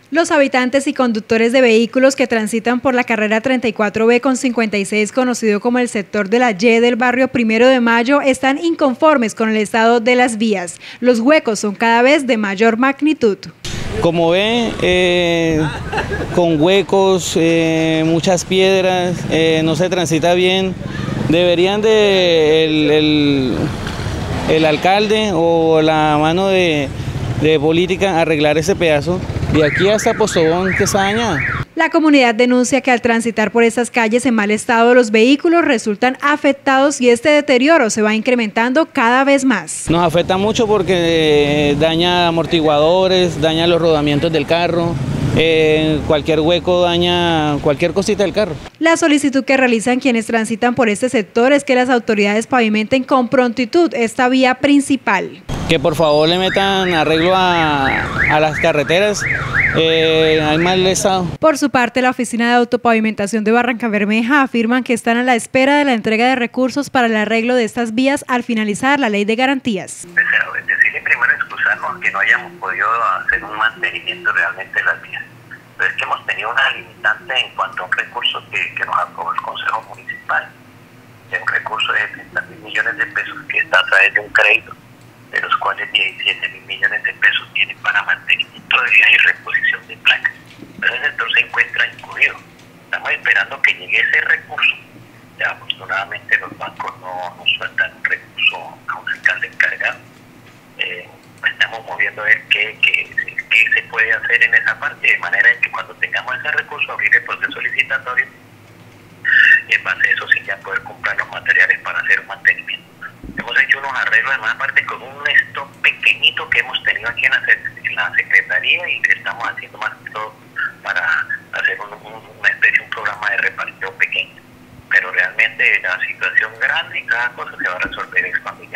Los habitantes y conductores de vehículos que transitan por la carrera 34B con 56, conocido como el sector de la Y del barrio 1 de Mayo, están inconformes con el estado de las vías. Los huecos son cada vez de mayor magnitud. Como ven, con huecos, muchas piedras, no se transita bien. Deberían el alcalde o la mano de política arreglar ese pedazo de aquí hasta Postobón, que está dañada. La comunidad denuncia que al transitar por estas calles en mal estado los vehículos resultan afectados y este deterioro se va incrementando cada vez más. Nos afecta mucho porque daña amortiguadores, daña los rodamientos del carro. Cualquier hueco daña cualquier cosita del carro. La solicitud que realizan quienes transitan por este sector es que las autoridades pavimenten con prontitud esta vía principal. Que por favor le metan arreglo a las carreteras, hay mal estado. Por su parte, la Oficina de Autopavimentación de Barrancabermeja afirman que están a la espera de la entrega de recursos para el arreglo de estas vías al finalizar la ley de garantías. Decirle primero excusarnos que no hayamos podido hacer un mantenimiento realmente de las vías. Pero es que hemos tenido una limitante en cuanto a un recurso que nos aprobó el Consejo Municipal, de un recurso de 30.000 millones de pesos que está a través de un crédito, de los cuales 17.000 millones de pesos tienen para mantenimiento de vías y reposición de placas. Pero el sector se encuentra incluido. Estamos esperando que llegue ese recurso. Ya afortunadamente los bancos no sueltan un recurso a un alcalde encargado. Estamos moviendo a ver qué se puede hacer en esa parte, de manera en que cuando tengamos ese recurso abrir el proceso licitatorio y en base a eso sí ya poder comprar los materiales para hacer un mantenimiento. Hemos hecho unos arreglos además aparte con un stock pequeñito que hemos tenido aquí en la Secretaría y estamos haciendo más que todo para hacer una especie, un programa de repartición pequeño. Pero realmente la situación grande y cada cosa se va a resolver expandiendo.